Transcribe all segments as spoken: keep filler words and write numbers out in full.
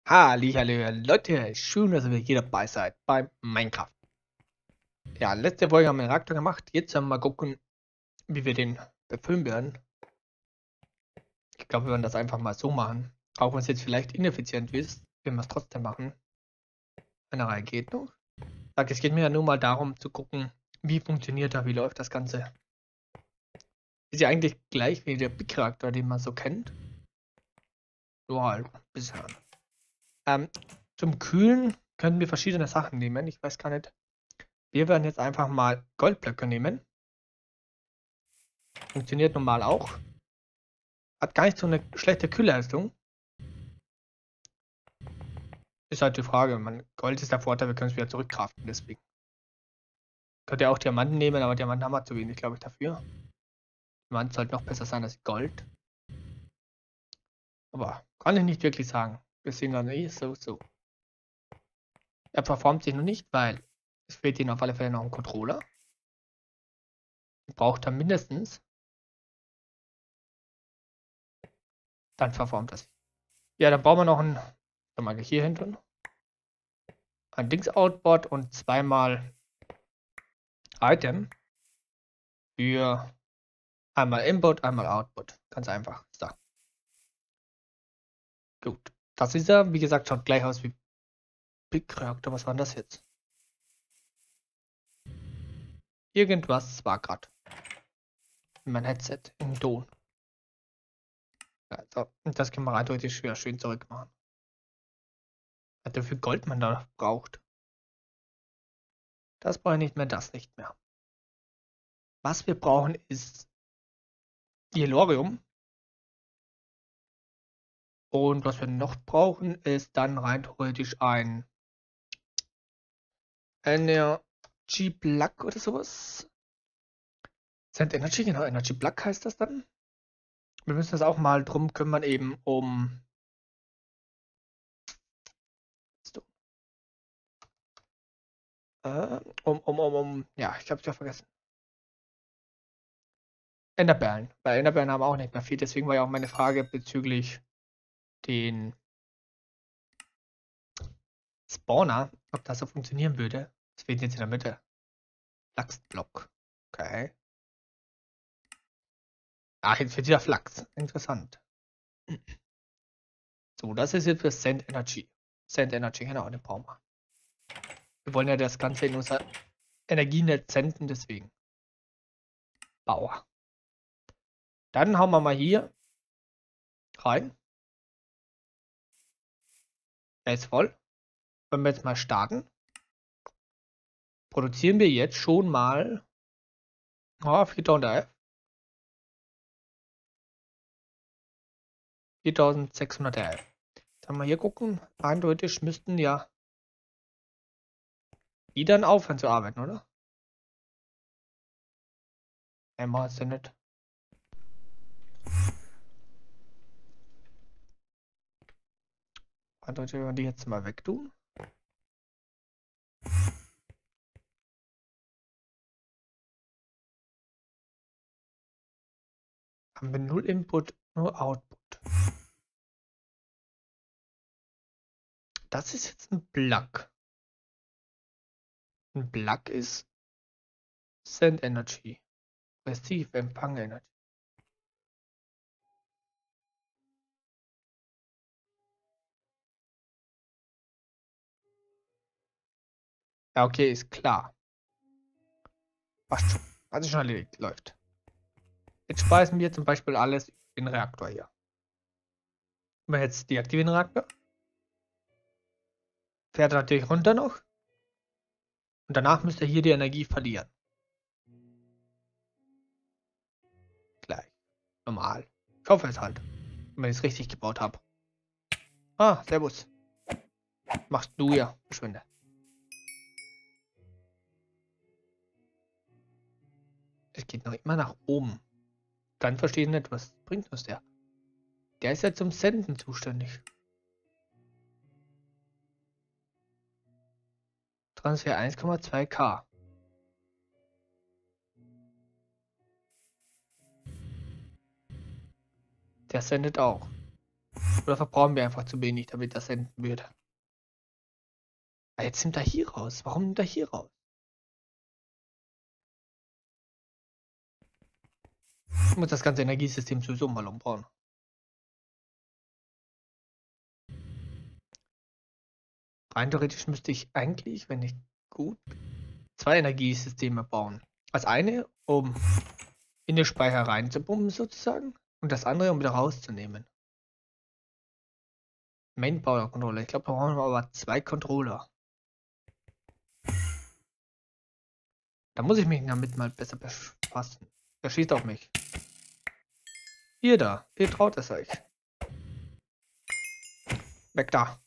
Hallihallo, Leute, schön, dass ihr hier dabei seid bei Minecraft. Ja, letzte Folge haben wir den Reaktor gemacht. Jetzt haben wir mal gucken, wie wir den befüllen werden. Ich glaube, wir werden das einfach mal so machen. Auch wenn es jetzt vielleicht ineffizient ist, werden wir es trotzdem machen. Eine Reihe geht noch. Sag, es geht mir ja nur mal darum zu gucken, wie funktioniert er, wie läuft das Ganze. Ist ja eigentlich gleich wie der Big Reaktor, den man so kennt. So halt, bisher. Ähm, zum Kühlen können wir verschiedene Sachen nehmen. Ich weiß gar nicht. Wir werden jetzt einfach mal Goldblöcke nehmen. Funktioniert normal auch. Hat gar nicht so eine schlechte Kühlleistung. Ist halt die Frage. Man, Gold ist der Vorteil, wir können es wieder zurückkraften, deswegen. Könnt ihr auch Diamanten nehmen, aber Diamanten haben wir zu wenig, glaube ich, dafür. Diamanten sollte noch besser sein als Gold. Aber kann ich nicht wirklich sagen. Wir sehen dann eh so, so. Er performt sich noch nicht, weil es fehlt ihnen auf alle Fälle noch ein Controller. Braucht er mindestens. Dann performt das. Ja, dann brauchen wir noch ein, mal hier hinten, ein Dings-Outboard und zweimal Item für einmal Input, einmal Output. Ganz einfach. So. Gut. Das ist er. Wie gesagt, schaut gleich aus wie Big Reactor. Was war denn das jetzt? Irgendwas war gerade. Mein Headset im Ton. Ja, so. Und das können wir eindeutig schwer schön zurückmachen. Was für Gold man da braucht. Das brauche ich nicht mehr, das nicht mehr. Was wir brauchen ist Yellorium. Und was wir noch brauchen, ist dann rein theoretisch ein Energy Plug oder sowas. Send Energy, genau, Energy Plug heißt das dann. Wir müssen uns auch mal drum kümmern, eben um. Äh, um, um, um, um. Ja, ich habe es ja vergessen. Enderperlen. Weil Enderperlen haben auch nicht mehr viel. Deswegen war ja auch meine Frage bezüglich den Spawner, ob das so funktionieren würde. Das fehlt jetzt in der Mitte. Flachsblock. Okay. Ach, jetzt wird wieder Flachs. Interessant. So, das ist jetzt für Send Energy. Send Energy, genau, den brauchen wir. Wir wollen ja das Ganze in unser Energienetz senden, deswegen. Bauer. Dann hauen wir mal hier rein. Er ist voll. Wenn wir jetzt mal starten, produzieren wir jetzt schon mal oh, viertausendelf. viertausendsechshundertelf. Dann mal hier gucken. Eindeutig müssten ja die dann aufhören zu arbeiten, oder? Einmal ist ja nicht. Eindeutig, wenn wir die jetzt mal wegtun. Haben wir null Input, nur Output. Das ist jetzt ein Plug. Ein Plug ist Send Energy. Receive, Empfang Energy. Ja, okay, ist klar. Passt schon. Also schon erledigt, läuft. Jetzt speisen wir zum Beispiel alles in den Reaktor hier. Wenn wir jetzt deaktivieren den Reaktor, fährt er natürlich runter noch. Und danach müsste er hier die Energie verlieren. Gleich. Normal. Ich hoffe es halt. Wenn ich es richtig gebaut habe. Ah, servus. Machst du ja. Verschwinde. Es geht noch immer nach oben. Dann verstehe ich nicht, was bringt uns der. Der ist ja zum Senden zuständig. Transfer eins Komma zwei K. Der sendet auch. Oder verbrauchen wir einfach zu wenig, damit das enden wird? Ah, jetzt nimmt er hier raus. Warum nimmt er hier raus? Ich muss das ganze Energiesystem sowieso mal umbauen. Rein theoretisch müsste ich eigentlich, wenn ich gut bin, zwei Energiesysteme bauen. Das eine, um in den Speicher reinzupumpen sozusagen, und das andere, um wieder rauszunehmen. Main Power Controller. Ich glaube, da brauchen wir aber zwei Controller. Da muss ich mich damit mal besser befassen. Der schießt auf mich. Ihr da, ihr traut es euch. Weg da.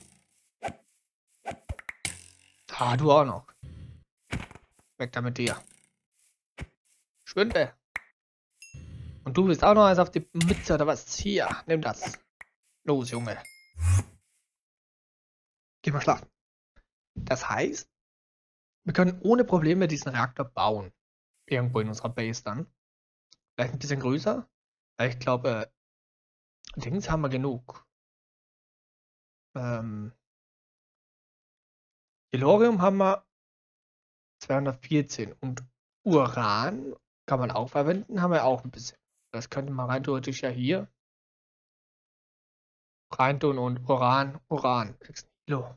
Ah, du auch noch. Weg da mit dir. Schwinde. Und du bist auch noch eins auf die Mütze oder was? Hier, nimm das. Los, Junge. Geh mal schlafen. Das heißt, wir können ohne Probleme diesen Reaktor bauen. Irgendwo in unserer Base dann. Vielleicht ein bisschen größer. Weil ich glaube, äh, Dings haben wir genug. Ähm, Tellurium haben wir zweihundertvierzehn. Und Uran kann man auch verwenden, haben wir auch ein bisschen. Das könnte man rein theoretisch ja hier reintun und Uran, Uran. sechs Kilo.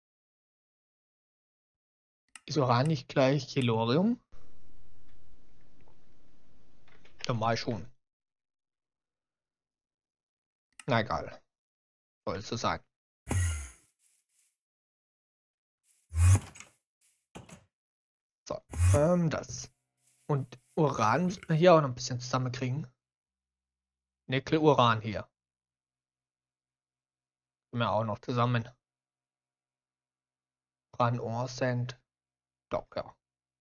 Ist Uran nicht gleich Tellurium? Normal schon. Na egal. Soll es so sein. So, ähm, das. Und Uran müssen wir hier auch noch ein bisschen zusammenkriegen. Nickel, Uran hier. Können wir auch noch zusammen. Uran, Ore, Sand. Doch, ja.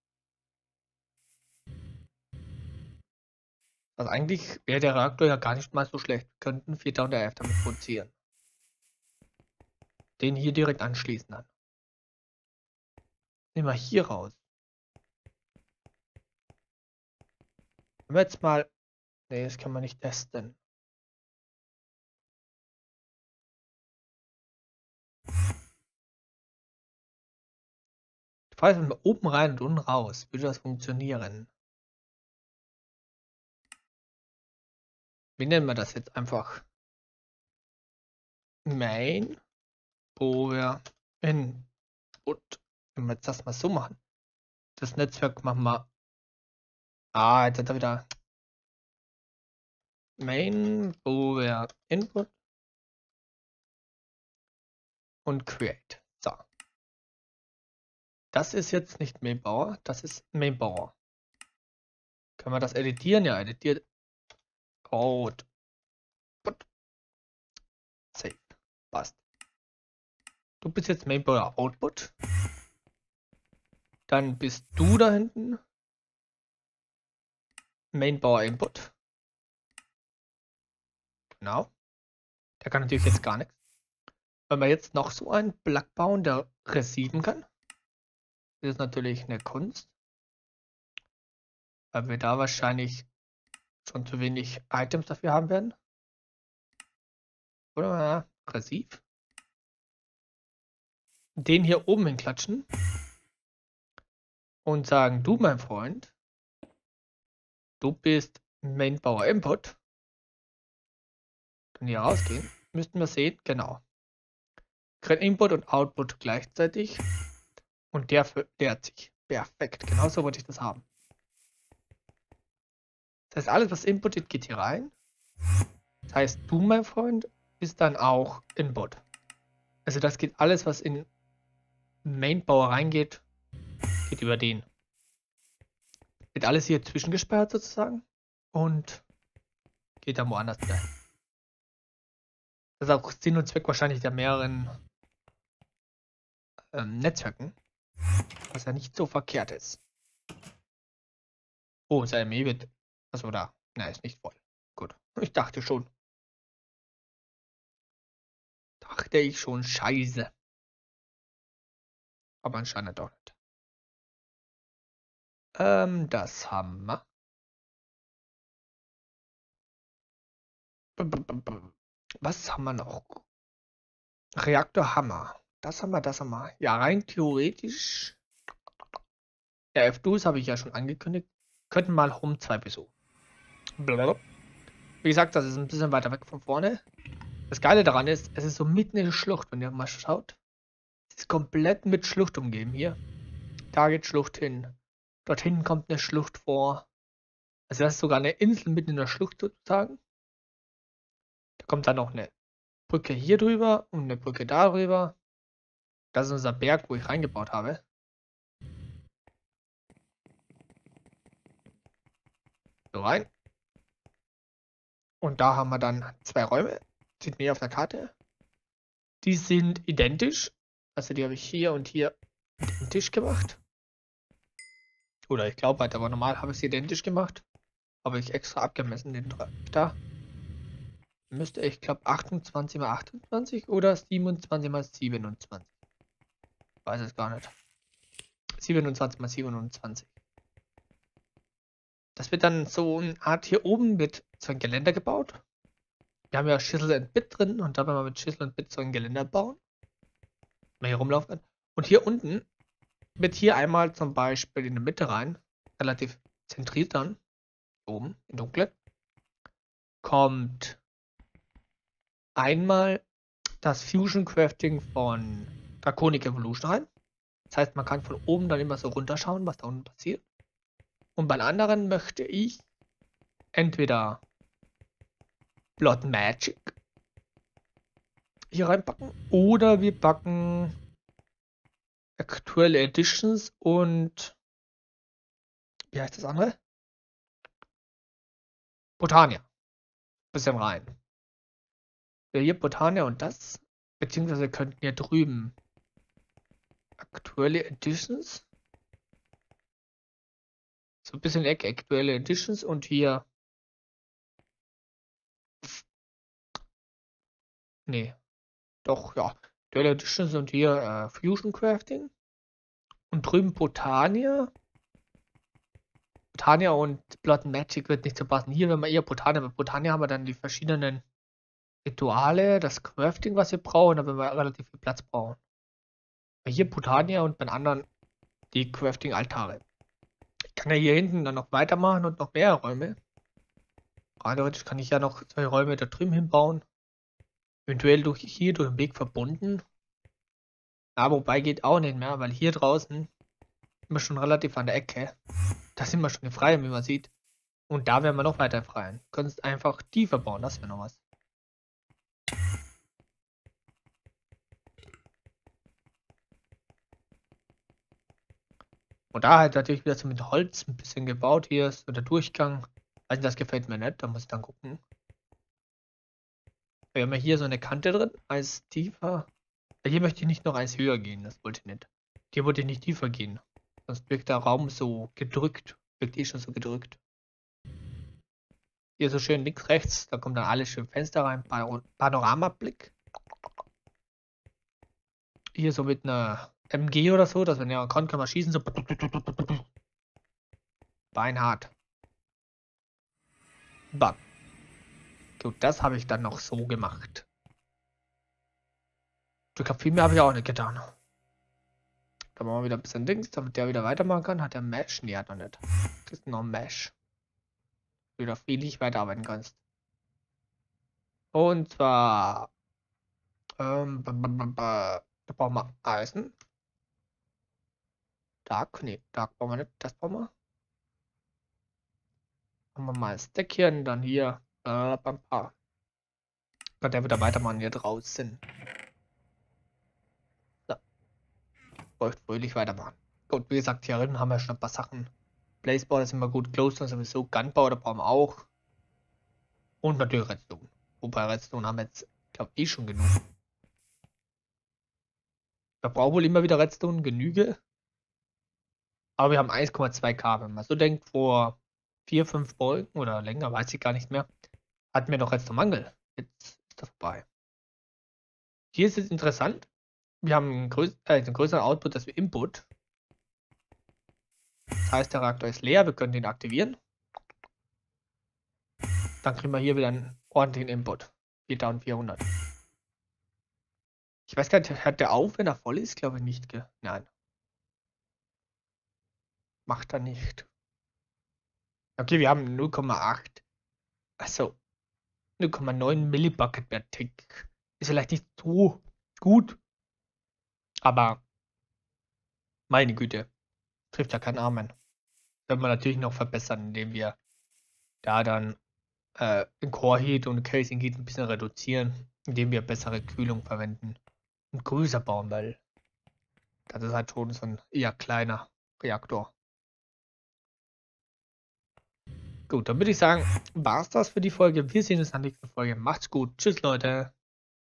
Also eigentlich wäre der Reaktor ja gar nicht mal so schlecht. Wir könnten viertausend R F damit produzieren. Den hier direkt anschließen dann. Nehmen wir hier raus. Wenn wir jetzt mal. Ne, das kann man nicht testen. Die Frage ist, wenn wir oben rein und unten raus, würde das funktionieren? Wie nennen wir das jetzt einfach? Main Power Input. Wenn wir jetzt das mal so machen. Das Netzwerk machen wir. Ah, jetzt hat er wieder. Main Power Input. Und Create. So. Das ist jetzt nicht Mainbauer, das ist Mainbauer. Können wir das editieren? Ja, editiert. Code. Save. Passt. Du bist jetzt Mainbauer Output. Dann bist du da hinten Mainbauer Input. Genau. Der kann natürlich jetzt gar nichts. Wenn wir jetzt noch so einen Plug bauen, der receiven kann, ist natürlich eine Kunst. Weil wir da wahrscheinlich schon zu wenig Items dafür haben werden. Oder ja, receive. Den hier oben hinklatschen. Und sagen, du mein Freund, du bist Mainbauer Input. Können hier rausgehen. Müssten wir sehen, genau. Kriegt Input und Output gleichzeitig. Und der verliert sich. Perfekt. Genauso wollte ich das haben. Das heißt, alles, was inputet, geht hier rein. Das heißt, du, mein Freund, bist dann auch Input. Also das geht alles, was in Mainbauer reingeht, geht über den. Wird alles hier zwischengesperrt sozusagen. Und geht dann woanders wieder. Das ist auch Sinn und Zweck wahrscheinlich der mehreren ähm, Netzwerken. Was ja nicht so verkehrt ist. Oh, sein M E wird. Achso, da. Na, ist nicht voll. Gut. Ich dachte schon. Dachte ich schon, scheiße. Aber anscheinend doch nicht. Ähm, das haben wir. Was haben wir noch? Reaktorhammer. Das haben wir, das haben wir. Ja, rein theoretisch. Der F D U S habe ich ja schon angekündigt. Könnten mal Home zwei besuchen. Blablabla. Wie gesagt, das ist ein bisschen weiter weg von vorne. Das Geile daran ist, es ist so mitten in der Schlucht, wenn ihr mal schaut. Es ist komplett mit Schlucht umgeben hier. Da geht Schlucht hin. Dort hinten kommt eine Schlucht vor. Also das ist sogar eine Insel mitten in der Schlucht sozusagen. Da kommt dann noch eine Brücke hier drüber und eine Brücke da drüber. Das ist unser Berg, wo ich reingebaut habe. So rein. Und da haben wir dann zwei Räume. Sieht man hier auf der Karte. Die sind identisch. Also die habe ich hier und hier identisch gemacht. Oder ich glaube halt, aber normal habe ich sie identisch gemacht. Habe ich extra abgemessen, den da. Müsste ich glaube achtundzwanzig mal achtundzwanzig oder siebenundzwanzig mal siebenundzwanzig. Weiß es gar nicht. siebenundzwanzig mal siebenundzwanzig. Das wird dann so eine Art, hier oben wird so ein Geländer gebaut. Wir haben ja Chisel and Bit drin und da werden wir mit Chisel and Bit so ein Geländer bauen. Wenn wir hier rumlaufen kann. Und hier unten wird hier einmal zum Beispiel in die Mitte rein, relativ zentriert dann, oben im Dunkeln, kommt einmal das Fusion Crafting von Draconic Evolution rein. Das heißt, man kann von oben dann immer so runterschauen, was da unten passiert. Und bei anderen möchte ich entweder Blood Magic hier reinpacken oder wir packen aktuelle Editions und wie heißt das andere? Botania. Bisschen rein. Wir hier Botania und das, beziehungsweise könnten hier drüben aktuelle Editions. So ein bisschen Ecke, aktuelle Editions und hier. Nee. Doch, ja. Aktuelle Editions und hier äh, Fusion Crafting. Und drüben Botania. Botania und Blood Magic wird nicht so passen. Hier, wenn wir eher Botania, bei Botania haben wir dann die verschiedenen Rituale, das Crafting, was wir brauchen, aber wir relativ viel Platz brauchen. Hier Botania und bei anderen die Crafting-Altare. Ich kann ja hier hinten dann noch weitermachen und noch mehr Räume. Theoretisch kann ich ja noch zwei Räume da drüben hinbauen. Eventuell durch hier durch den Weg verbunden. Aber wobei geht auch nicht mehr, weil hier draußen sind wir schon relativ an der Ecke. Da sind wir schon frei, wie man sieht. Und da werden wir noch weiter frei. Du kannst einfach tiefer bauen, das wäre noch was. Und da halt natürlich wieder so mit Holz ein bisschen gebaut. Hier ist so der Durchgang. Also das gefällt mir nicht, da muss ich dann gucken. Wir haben ja hier so eine Kante drin, als tiefer. Hier möchte ich nicht noch eins höher gehen, das wollte ich nicht. Hier wollte ich nicht tiefer gehen. Sonst wirkt der Raum so gedrückt. Wirkt eh schon so gedrückt. Hier so schön links, rechts, da kommt dann alles schön Fenster rein. Panoramablick. Hier so mit einer M G oder so, dass wenn ihr kann, kann man schießen, so. Beinhart. Bam. Gut, das habe ich dann noch so gemacht. Ich glaube, viel mehr habe ich auch nicht getan. Da machen wir wieder ein bisschen Dings, damit der wieder weitermachen kann. Hat der Mesh? Nee, hat er nicht. Kriegst noch Mesh. Wieder friedlich weiterarbeiten kannst. Und zwar. Ähm, da brauchen wir Eisen. Dark? Nee, Dark brauchen wir nicht. Das brauchen wir. Machen wir mal ein Stackchen, dann hier. Äh, bam, bam. Kann der wieder weitermachen hier draußen. So. Läuft fröhlich weitermachen. Gut, wie gesagt, hier drin haben wir schon ein paar Sachen. Blazeball ist immer gut. Glowstone sowieso. Gunpowder da brauchen wir auch. Und natürlich Redstone. Wobei Redstone haben wir jetzt, glaube ich, eh schon genug. Wir brauchen wohl immer wieder Redstone, Genüge. Aber wir haben eins Komma zwei K. Wenn man so denkt, vor vier, fünf Folgen oder länger, weiß ich gar nicht mehr, hatten wir noch Redstone-Mangel. Jetzt ist das vorbei. Hier ist es interessant. Wir haben einen, größ äh, einen größeren Output als wir Input. Das heißt, der Reaktor ist leer. Wir können den aktivieren. Dann kriegen wir hier wieder einen ordentlichen Input. viertausendvierhundert. Ich weiß gar nicht, hört der auf, wenn er voll ist? Glaube ich nicht, gell? Nein. Macht er nicht. Okay, wir haben null Komma acht. Also null Komma neun Millibucket per Tick. Ist vielleicht nicht so gut, aber meine Güte, trifft ja keinen Amen. Können wir natürlich noch verbessern, indem wir da dann äh, den Core Heat und Casing Heat ein bisschen reduzieren, indem wir bessere Kühlung verwenden und größer bauen, weil das ist halt schon so ein eher kleiner Reaktor. Gut, dann würde ich sagen, war's das für die Folge. Wir sehen uns in der nächsten Folge. Macht's gut. Tschüss, Leute.